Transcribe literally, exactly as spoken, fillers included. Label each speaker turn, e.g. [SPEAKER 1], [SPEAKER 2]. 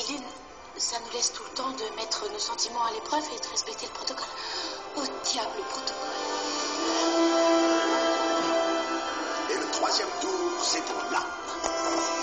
[SPEAKER 1] pilule, ça nous laisse tout le temps de mettre nos sentiments à l'épreuve et de respecter le protocole. Au diable, le protocole.
[SPEAKER 2] Et le troisième tour, c'est pour là.